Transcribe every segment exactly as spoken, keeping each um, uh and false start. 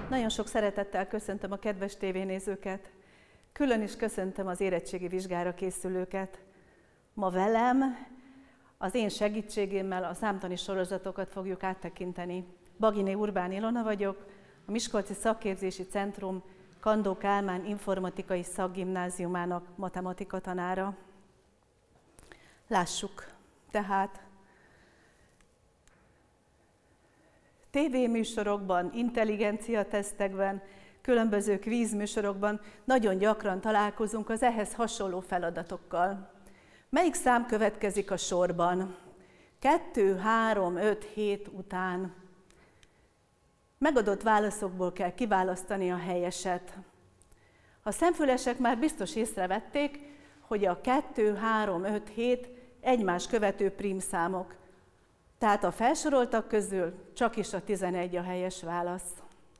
Nagyon sok szeretettel köszöntöm a kedves tévénézőket. Külön is köszöntöm az érettségi vizsgára készülőket. Ma velem, az én segítségémmel a számtani sorozatokat fogjuk áttekinteni. Baginé Urbán Ilona vagyok, a Miskolci Szakképzési Centrum Kandó Kálmán Informatikai Szakgimnáziumának matematika tanára. Lássuk tehát. Tévéműsorokban, intelligenciatesztekben, különböző kvízműsorokban nagyon gyakran találkozunk az ehhez hasonló feladatokkal. Melyik szám következik a sorban? kettő, három, öt, hét után. Megadott válaszokból kell kiválasztani a helyeset. A szemfülesek már biztos észrevették, hogy a kettő, három, öt, hét egymás követő prímszámok. Tehát a felsoroltak közül csak is a tizenegy a helyes válasz.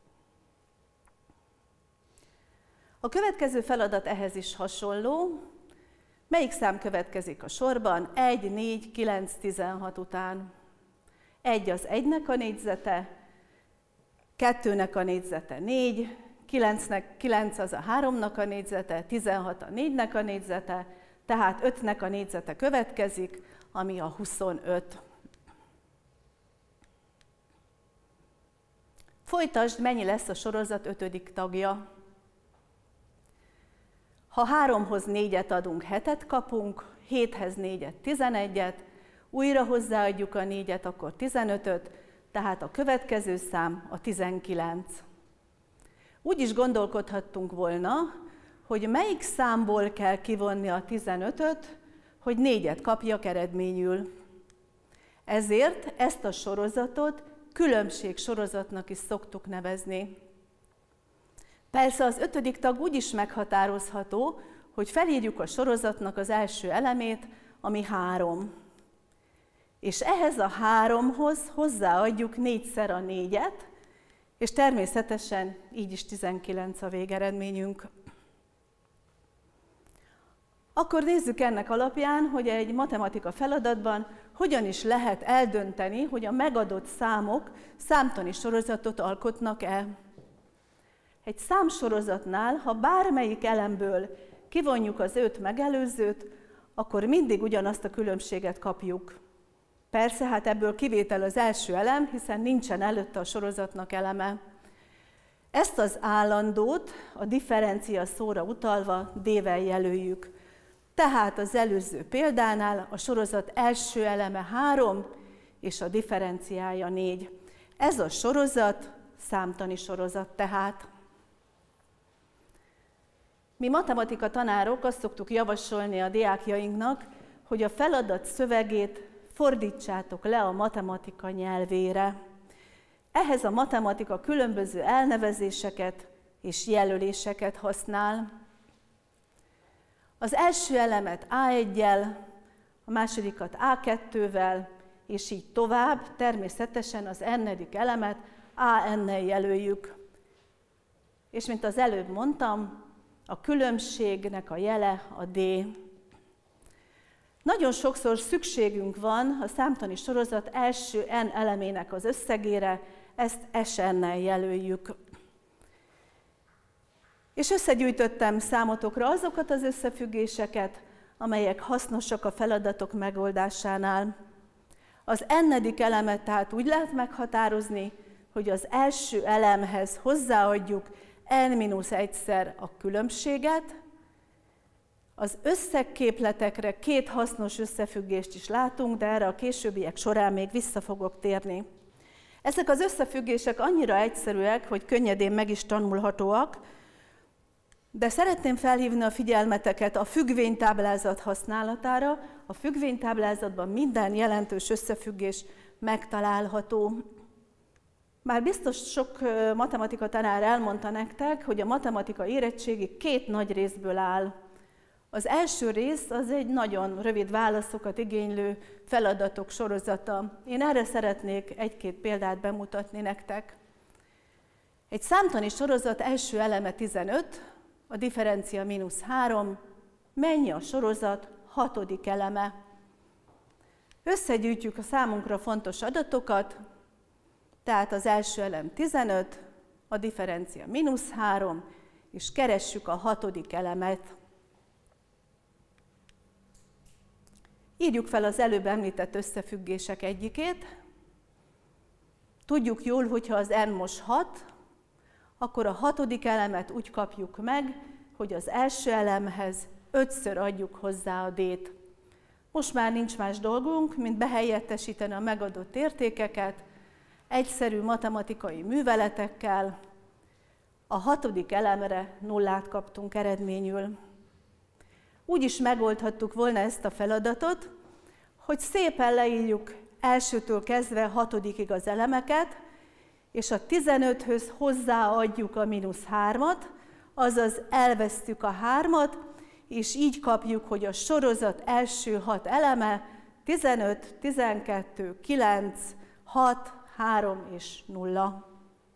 A következő feladat ehhez is hasonló. Melyik szám következik a sorban? egy, négy, kilenc, tizenhat után. egy az egynek a négyzete, kettőnek a négyzete négy, kilencnek, kilenc az a háromnak a négyzete, tizenhat a négynek a négyzete, tehát ötnek a négyzete következik, ami a huszonöt. Folytasd, mennyi lesz a sorozat ötödik tagja. Ha háromhoz négyet adunk, hetet kapunk, héthez négyet, tizenegyet, újra hozzáadjuk a négyet, akkor tizenötöt, tehát a következő szám a tizenkilenc. Úgy is gondolkodhattunk volna, hogy melyik számból kell kivonni a tizenötöt, hogy négyet kapjak eredményül. Ezért ezt a sorozatot különbségsorozatnak is szoktuk nevezni. Persze az ötödik tag úgy is meghatározható, hogy felírjuk a sorozatnak az első elemét, ami három. És ehhez a háromhoz hozzáadjuk négyszer a négyet, és természetesen így is tizenkilenc a végeredményünk. Akkor nézzük ennek alapján, hogy egy matematika feladatban hogyan is lehet eldönteni, hogy a megadott számok számtani sorozatot alkotnak-e. Egy számsorozatnál, ha bármelyik elemből kivonjuk az öt megelőzőt, akkor mindig ugyanazt a különbséget kapjuk. Persze, hát ebből kivétel az első elem, hiszen nincsen előtte a sorozatnak eleme. Ezt az állandót a differencia szóra utalva D-vel jelöljük. Tehát az előző példánál a sorozat első eleme három, és a differenciája négy. Ez a sorozat számtani sorozat tehát. Mi matematika tanárok azt szoktuk javasolni a diákjainknak, hogy a feladat szövegét fordítsátok le a matematika nyelvére. Ehhez a matematika különböző elnevezéseket és jelöléseket használ. Az első elemet á egyel, a másodikat á kettővel, és így tovább, természetesen az n-edik elemet á n-nel jelöljük. És mint az előbb mondtam, a különbségnek a jele a D. Nagyon sokszor szükségünk van a számtani sorozat első n elemének az összegére, ezt es en-nel jelöljük. És összegyűjtöttem számotokra azokat az összefüggéseket, amelyek hasznosak a feladatok megoldásánál. Az n-edik elemet tehát úgy lehet meghatározni, hogy az első elemhez hozzáadjuk n mínusz egyszer a különbséget. Az összegképletekre két hasznos összefüggést is látunk, de erre a későbbiek során még vissza fogok térni. Ezek az összefüggések annyira egyszerűek, hogy könnyedén meg is tanulhatóak, de szeretném felhívni a figyelmeteket a függvénytáblázat használatára. A függvénytáblázatban minden jelentős összefüggés megtalálható. Már biztos sok matematika tanár elmondta nektek, hogy a matematika érettségi két nagy részből áll. Az első rész az egy nagyon rövid válaszokat igénylő feladatok sorozata. Én erre szeretnék egy-két példát bemutatni nektek. Egy számtani sorozat első eleme tizenöt, a differencia mínusz három, mennyi a sorozat hatodik eleme. Összegyűjtjük a számunkra fontos adatokat, tehát az első elem tizenöt, a differencia mínusz három, és keressük a hatodik elemet. Írjuk fel az előbb említett összefüggések egyikét. Tudjuk jól, hogyha az n most hat, akkor a hatodik elemet úgy kapjuk meg, hogy az első elemhez ötször adjuk hozzá a d-t. Most már nincs más dolgunk, mint behelyettesíteni a megadott értékeket, egyszerű matematikai műveletekkel. A hatodik elemre nullát kaptunk eredményül. Úgy is megoldhattuk volna ezt a feladatot, hogy szépen leírjuk elsőtől kezdve hatodikig az elemeket, és a tizenöthöz hozzáadjuk a mínusz hármat, azaz elvesztük a hármat, és így kapjuk, hogy a sorozat első hat eleme tizenöt, tizenkettő, kilenc, hat, három és nulla.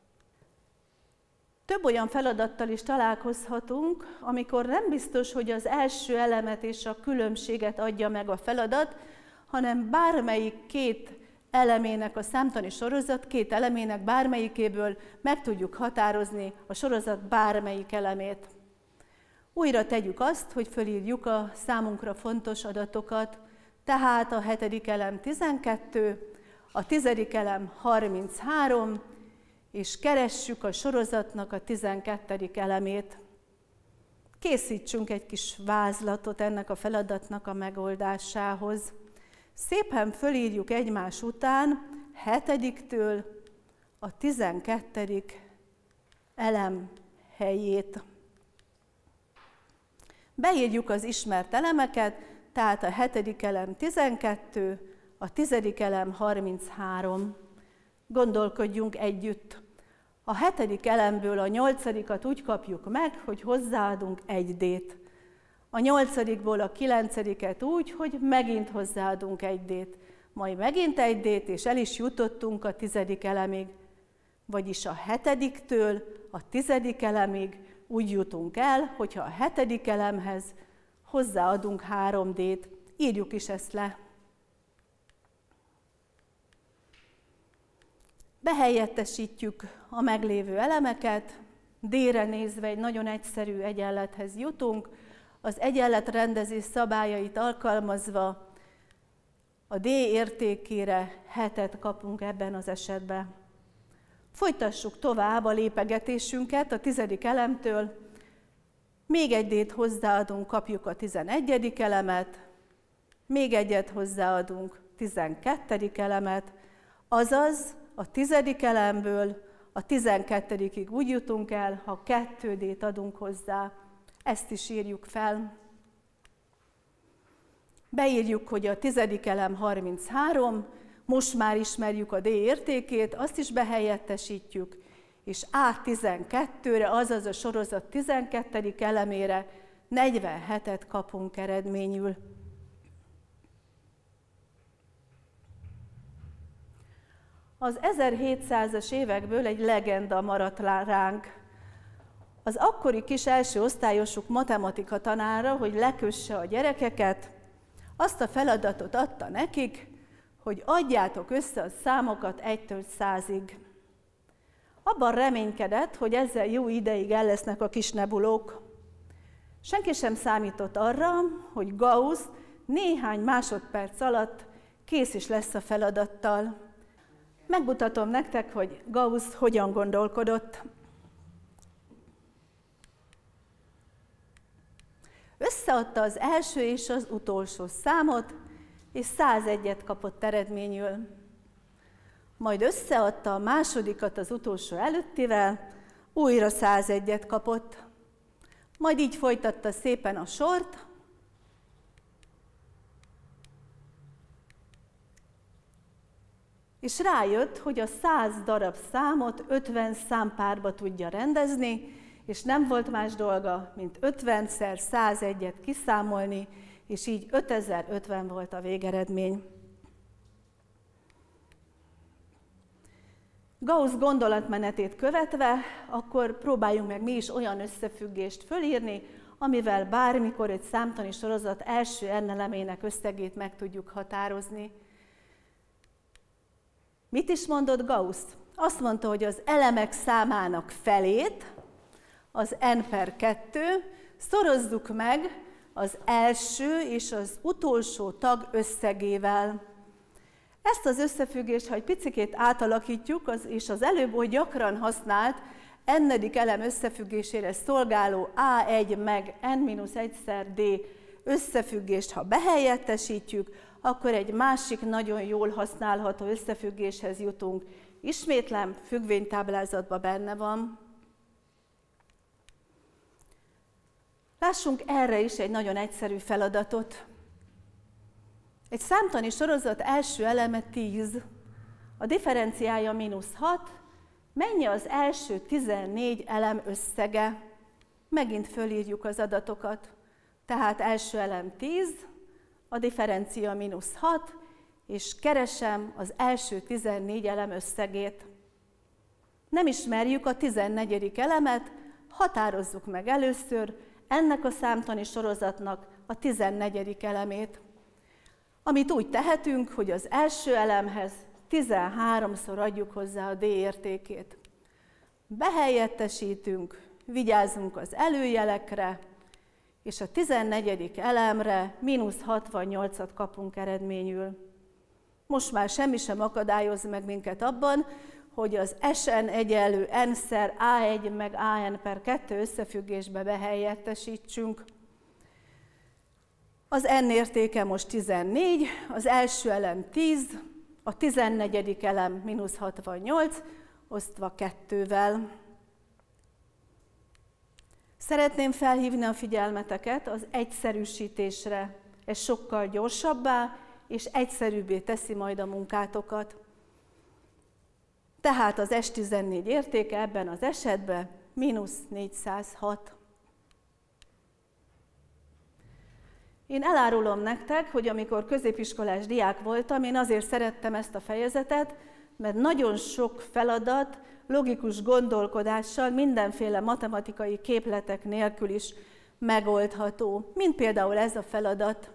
Több olyan feladattal is találkozhatunk, amikor nem biztos, hogy az első elemet és a különbséget adja meg a feladat, hanem bármelyik két elemének a számtani sorozat, két elemének bármelyikéből meg tudjuk határozni a sorozat bármelyik elemét. Újra tegyük azt, hogy fölírjuk a számunkra fontos adatokat, tehát a hetedik elem tizenkettő, a tizedik elem harminchárom, és keressük a sorozatnak a tizenkettedik elemét. Készítsünk egy kis vázlatot ennek a feladatnak a megoldásához. Szépen fölírjuk egymás után hetediktől a tizenkettedik elem helyét. Beírjuk az ismert elemeket, tehát a hetedik elem tizenkettő, a tizedik elem harminchárom. Gondolkodjunk együtt. A hetedik elemből a nyolcadikat úgy kapjuk meg, hogy hozzáadunk egy d-t. A nyolcadikból a kilencediket úgy, hogy megint hozzáadunk egy d-t. Majd megint egy d-t, és el is jutottunk a tizedik elemig. Vagyis a hetediktől a tizedik elemig úgy jutunk el, hogyha a hetedik elemhez hozzáadunk három d-t. Írjuk is ezt le. Behelyettesítjük a meglévő elemeket, D-re nézve egy nagyon egyszerű egyenlethez jutunk, az egyenletrendezés szabályait alkalmazva a D értékére hetet kapunk ebben az esetben. Folytassuk tovább a lépegetésünket a tizedik elemtől, még egy D-t hozzáadunk, kapjuk a tizenegyedik elemet, még egyet hozzáadunk, tizenkettedik elemet, azaz a tizedik elemből a tizenkettedikig úgy jutunk el, ha kettő D-t adunk hozzá. Ezt is írjuk fel. Beírjuk, hogy a tizedik elem harminchárom, most már ismerjük a D értékét, azt is behelyettesítjük, és A tizenkettőre, azaz a sorozat tizenkettedik elemére negyvenhetet kapunk eredményül. Az ezerhétszázas évekből egy legenda maradt ránk. Az akkori kis első osztályosuk matematika tanára, hogy lekösse a gyerekeket, azt a feladatot adta nekik, hogy adjátok össze a számokat egytől százig. Abban reménykedett, hogy ezzel jó ideig el lesznek a kis nebulók. Senki sem számított arra, hogy Gauss néhány másodperc alatt kész is lesz a feladattal. Megmutatom nektek, hogy Gauss hogyan gondolkodott. Összeadta az első és az utolsó számot, és százegyet kapott eredményül. Majd összeadta a másodikat az utolsó előttivel, újra százegyet kapott. Majd így folytatta szépen a sort, és rájött, hogy a száz darab számot ötven számpárba tudja rendezni, és nem volt más dolga, mint ötvenszer százegyet kiszámolni, és így ötezer-ötven volt a végeredmény. Gauss gondolatmenetét követve, akkor próbáljunk meg mi is olyan összefüggést fölírni, amivel bármikor egy számtani sorozat első n elemének összegét meg tudjuk határozni. Mit is mondott Gauss? azt mondta, hogy az elemek számának felét, az n per kettő, szorozzuk meg az első és az utolsó tag összegével. Ezt az összefüggést, ha egy picikét átalakítjuk, az, és az előbb oly gyakran használt n-edik elem összefüggésére szolgáló á egy meg n mínusz egyszer d összefüggést, ha behelyettesítjük, akkor egy másik nagyon jól használható összefüggéshez jutunk. Ismétlem, függvénytáblázatban benne van. Lássunk erre is egy nagyon egyszerű feladatot. Egy számtani sorozat első eleme tíz, a differenciája mínusz hat, mennyi az első tizennégy elem összege? Megint fölírjuk az adatokat. Tehát első elem tíz, a differencia mínusz hat, és keresem az első tizennégy elem összegét. Nem ismerjük a tizennegyedik elemet, határozzuk meg először ennek a számtani sorozatnak a tizennegyedik elemét. Amit úgy tehetünk, hogy az első elemhez tizenháromszor adjuk hozzá a d értékét. Behelyettesítünk, vigyázzunk az előjelekre, és a tizennegyedik elemre mínusz hatvannyolcat kapunk eredményül. Most már semmi sem akadályoz meg minket abban, hogy az Sn egyenlő n-szer á egy meg á n per kettő összefüggésbe behelyettesítsünk. Az n értéke most tizennégy, az első elem tíz, a tizennegyedik elem mínusz hatvannyolc, osztva kettővel. Szeretném felhívni a figyelmeteket az egyszerűsítésre. Ez sokkal gyorsabbá és egyszerűbbé teszi majd a munkátokat. Tehát az S tizennégy értéke ebben az esetben mínusz négyszázhat. Én elárulom nektek, hogy amikor középiskolás diák voltam, én azért szerettem ezt a fejezetet, mert nagyon sok feladat logikus gondolkodással, mindenféle matematikai képletek nélkül is megoldható, mint például ez a feladat.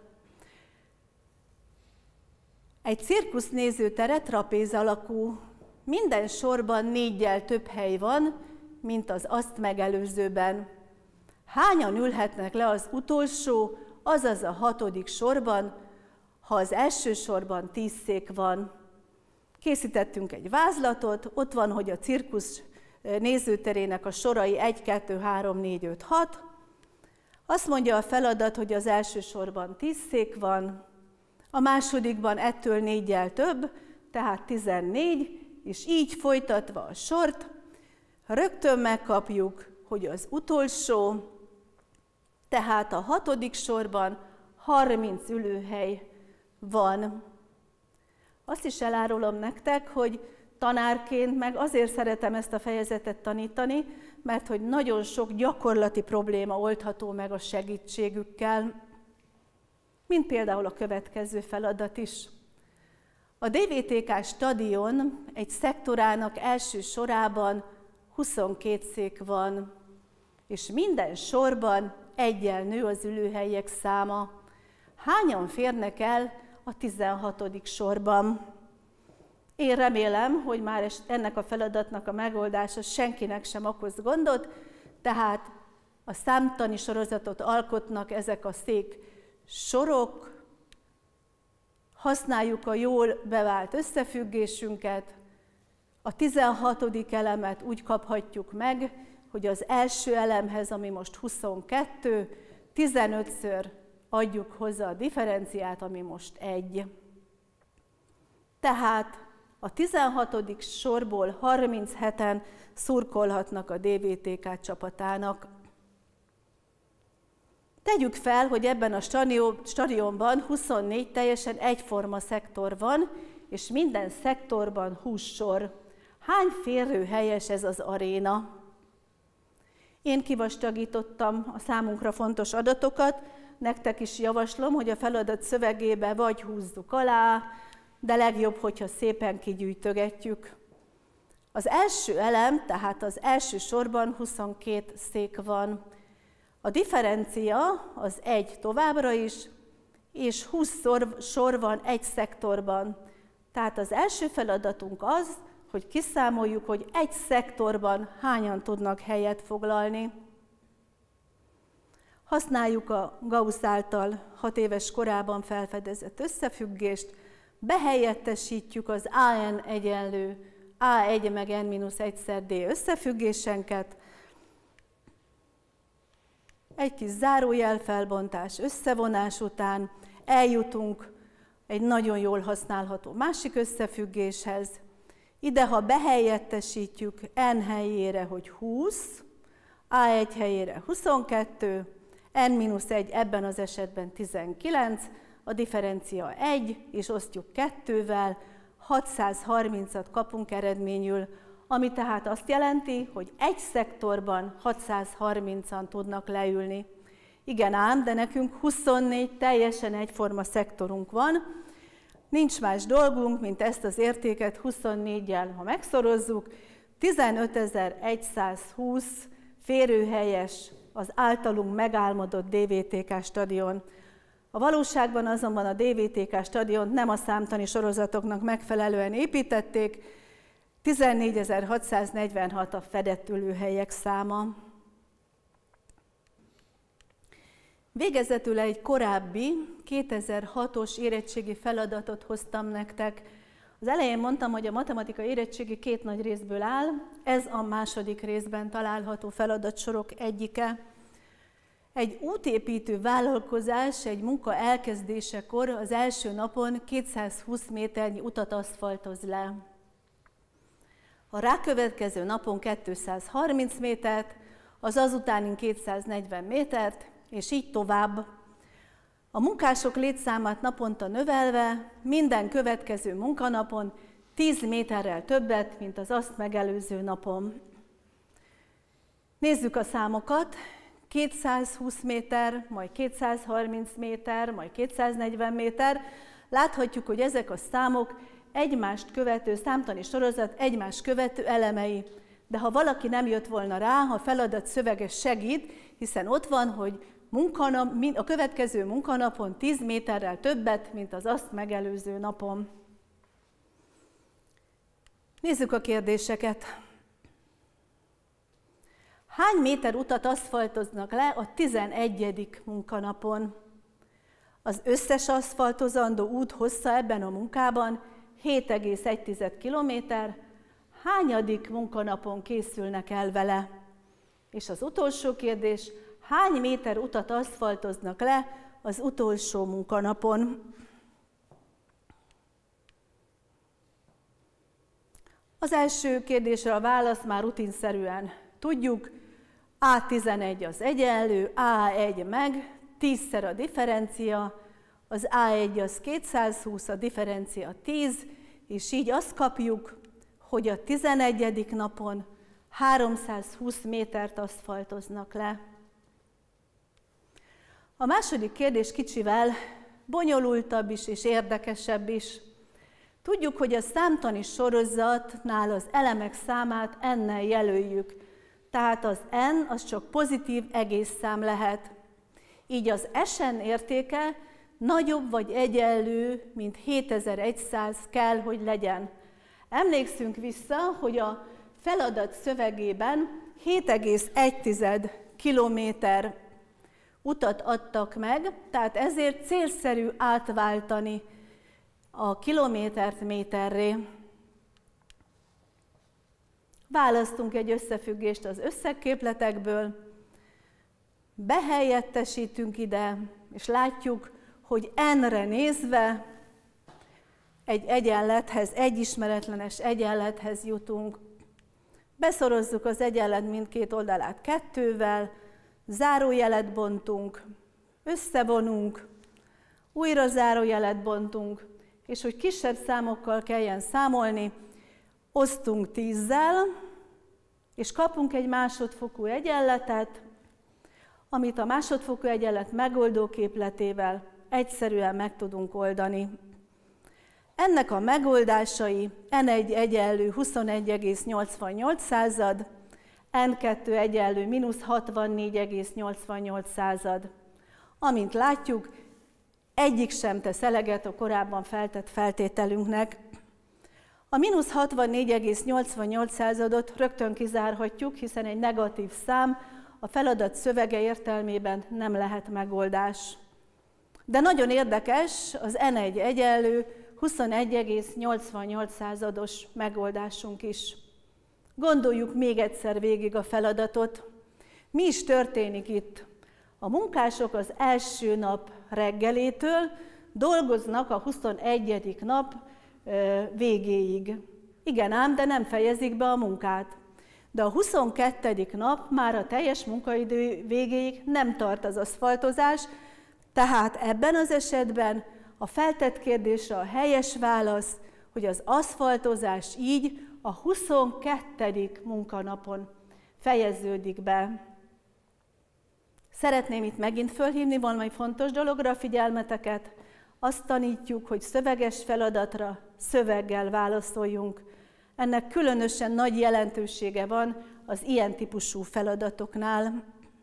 Egy cirkusz nézőtere trapéz alakú. Minden sorban néggyel több hely van, mint az azt megelőzőben. Hányan ülhetnek le az utolsó, azaz a hatodik sorban, ha az első sorban tíz szék van? Készítettünk egy vázlatot, ott van, hogy a cirkusz nézőterének a sorai egy, kettő, három, négy, öt, hat. Azt mondja a feladat, hogy az első sorban tíz szék van, a másodikban ettől néggyel több, tehát tizennégy, és így folytatva a sort, rögtön megkapjuk, hogy az utolsó, tehát a hatodik sorban harminc ülőhely van. Azt is elárulom nektek, hogy tanárként meg azért szeretem ezt a fejezetet tanítani, mert hogy nagyon sok gyakorlati probléma oldható meg a segítségükkel, mint például a következő feladat is. A dé vé té ká stadion egy szektorának első sorában huszonkét szék van, és minden sorban eggyel nő az ülőhelyek száma. Hányan férnek el a tizenhatodik sorban? Én remélem, hogy már ennek a feladatnak a megoldása senkinek sem okoz gondot, tehát a számtani sorozatot alkotnak ezek a szék sorok, használjuk a jól bevált összefüggésünket, a tizenhatodik elemet úgy kaphatjuk meg, hogy az első elemhez, ami most huszonkettő, tizenötször adjuk hozzá a differenciát, ami most egy. Tehát a tizenhatodik sorból harmincheten szurkolhatnak a dé vé té ká csapatának. Tegyük fel, hogy ebben a stadionban huszonnégy teljesen egyforma szektor van, és minden szektorban húsz sor. Hány férőhelyes ez az aréna? Én kivastagítottam a számunkra fontos adatokat, nektek is javaslom, hogy a feladat szövegébe vagy húzzuk alá, de legjobb, hogyha szépen kigyűjtögetjük. Az első elem, tehát az első sorban huszonkét szék van. A differencia az egy továbbra is, és húsz sor van egy szektorban. Tehát az első feladatunk az, hogy kiszámoljuk, hogy egy szektorban hányan tudnak helyet foglalni. Használjuk a Gauss által hat éves korában felfedezett összefüggést, behelyettesítjük az á en egyenlő á egy meg en mínusz egyszer d összefüggésenket, egy kis zárójelfelbontás, összevonás után eljutunk egy nagyon jól használható másik összefüggéshez. Ide, ha behelyettesítjük n helyére, hogy húsz, á egy helyére huszonkettő, en mínusz egy ebben az esetben tizenkilenc, a differencia egy, és osztjuk kettővel, hatszázharmincat kapunk eredményül, ami tehát azt jelenti, hogy egy szektorban hatszázharmincan tudnak leülni. Igen ám, de nekünk huszonnégy teljesen egyforma szektorunk van, nincs más dolgunk, mint ezt az értéket huszonnégyel, ha megszorozzuk, tizenötezer-egyszázhúsz férőhelyes az általunk megálmodott dé vé té ká stadion. A valóságban azonban a dé vé té ká stadiont nem a számtani sorozatoknak megfelelően építették, tizennégyezer-hatszáznegyvenhat a fedett ülőhelyek száma. Végezetül egy korábbi, kétezer-hatos érettségi feladatot hoztam nektek. Az elején mondtam, hogy a matematika érettségi két nagy részből áll, ez a második részben található feladatsorok egyike. Egy útépítő vállalkozás egy munka elkezdésekor az első napon kétszázhúsz méternyi utat aszfaltoz le. A rákövetkező napon kétszázharminc métert, az azutánin kétszáznegyven métert, és így tovább. A munkások létszámát naponta növelve minden következő munkanapon tíz méterrel többet, mint az azt megelőző napon. Nézzük a számokat. kétszázhúsz méter, majd kétszázharminc méter, majd kétszáznegyven méter. Láthatjuk, hogy ezek a számok egymást követő számtani sorozat egymás követő elemei. De ha valaki nem jött volna rá, a feladat szövege segít, hiszen ott van, hogy munkanap, a következő munkanapon tíz méterrel többet, mint az azt megelőző napon. Nézzük a kérdéseket. Hány méter utat aszfaltoznak le a tizenegyedik munkanapon? Az összes aszfaltozandó út hossza ebben a munkában hét egész egy kilométer. Hányadik munkanapon készülnek el vele? És az utolsó kérdés, hány méter utat aszfaltoznak le az utolsó munkanapon? Az első kérdésre a válasz már rutinszerűen tudjuk, á tizenegy az egyenlő, á egy meg, tízszer a differencia, az á egy az kétszázhúsz, a differencia tíz, és így azt kapjuk, hogy a tizenegyedik napon háromszázhúsz métert aszfaltoznak le. A második kérdés kicsivel bonyolultabb is és érdekesebb is. Tudjuk, hogy a számtani sorozatnál az elemek számát n-nel jelöljük, tehát az n az csak pozitív egészszám lehet. Így az S-en értéke nagyobb vagy egyenlő, mint hétezer-száz kell, hogy legyen. Emlékszünk vissza, hogy a feladat szövegében hét egész egy kilométer utat adtak meg, tehát ezért célszerű átváltani a kilométert méterré. Választunk egy összefüggést az összegképletekből, behelyettesítünk ide, és látjuk, hogy n-re nézve egy egyenlethez, egy ismeretlenes egyenlethez jutunk. Beszorozzuk az egyenlet mindkét oldalát kettővel, zárójelet bontunk, összevonunk, újra zárójelet bontunk, és hogy kisebb számokkal kelljen számolni, osztunk tízzel, és kapunk egy másodfokú egyenletet, amit a másodfokú egyenlet megoldóképletével egyszerűen meg tudunk oldani. Ennek a megoldásai n egy egyenlő huszonegy egész nyolcvannyolc század, en kettő egyenlő mínusz hatvannégy egész nyolcvannyolc század. Amint látjuk, egyik sem tesz eleget a korábban feltett feltételünknek. A mínusz hatvannégy egész nyolcvannyolc századot rögtön kizárhatjuk, hiszen egy negatív szám a feladat szövege értelmében nem lehet megoldás. De nagyon érdekes az en egy egyenlő huszonegy egész nyolcvannyolc százados megoldásunk is. Gondoljuk még egyszer végig a feladatot. Mi is történik itt? A munkások az első nap reggelétől dolgoznak a huszonegyedik nap végéig. Igen ám, de nem fejezik be a munkát. De a huszonkettedik nap már a teljes munkaidő végéig nem tart az aszfaltozás, tehát ebben az esetben a feltett kérdésre a helyes válasz, hogy az aszfaltozás így a huszonkettedik munkanapon fejeződik be. Szeretném itt megint fölhívni valami fontos dologra a figyelmeteket. Azt tanítjuk, hogy szöveges feladatra szöveggel válaszoljunk. Ennek különösen nagy jelentősége van az ilyen típusú feladatoknál.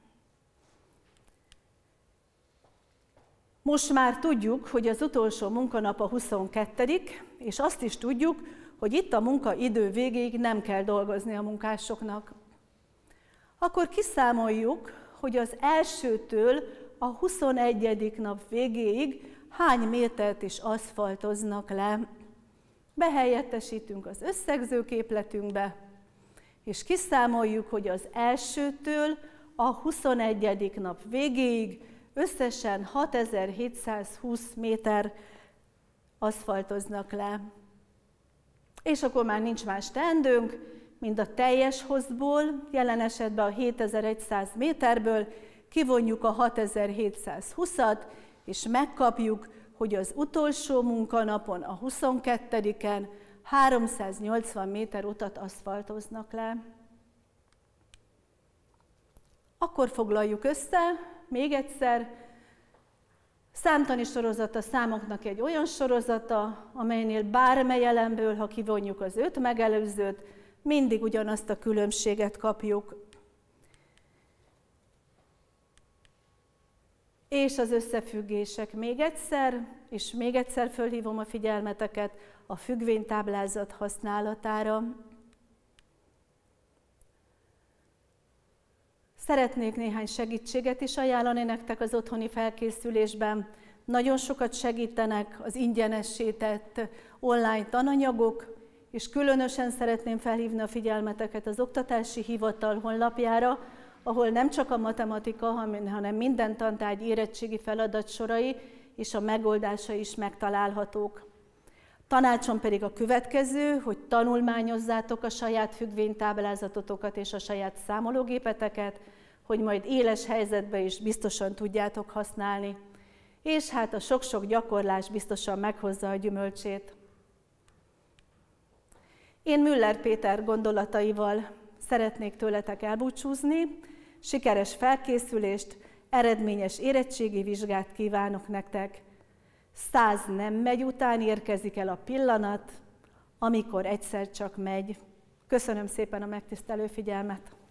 Most már tudjuk, hogy az utolsó munkanap a huszonkettedik, és azt is tudjuk, hogy itt a munkaidő végéig nem kell dolgozni a munkásoknak. Akkor kiszámoljuk, hogy az elsőtől a huszonegyedik nap végéig hány métert is aszfaltoznak le. Behelyettesítünk az összegzőképletünkbe, és kiszámoljuk, hogy az elsőtől a huszonegyedik nap végéig összesen hatezer-hétszázhúsz méter aszfaltoznak le. És akkor már nincs más teendőnk, mint a teljes hosszból, jelen esetben a hétezer-száz méterből kivonjuk a hatezer-hétszázhúszat, és megkapjuk, hogy az utolsó munkanapon, a huszonkettediken háromszáznyolcvan méter utat aszfaltoznak le. Akkor foglaljuk össze, még egyszer, számtani sorozat a számoknak egy olyan sorozata, amelynél bármely elemből, ha kivonjuk az öt megelőzőt, mindig ugyanazt a különbséget kapjuk. És az összefüggések még egyszer, és még egyszer fölhívom a figyelmeteket a függvénytáblázat használatára. Szeretnék néhány segítséget is ajánlani nektek az otthoni felkészülésben. Nagyon sokat segítenek az ingyenessé tett online tananyagok, és különösen szeretném felhívni a figyelmeteket az Oktatási Hivatal honlapjára, ahol nem csak a matematika, hanem minden tantárgy érettségi feladatsorai és a megoldása is megtalálhatók. Tanácsom pedig a következő, hogy tanulmányozzátok a saját függvénytáblázatotokat és a saját számológépeteket, hogy majd éles helyzetben is biztosan tudjátok használni. És hát a sok-sok gyakorlás biztosan meghozza a gyümölcsét. Én Müller Péter gondolataival szeretnék tőletek elbúcsúzni, sikeres felkészülést, eredményes érettségi vizsgát kívánok nektek. Száz nem megy után érkezik el a pillanat, amikor egyszer csak megy. Köszönöm szépen a megtisztelő figyelmet!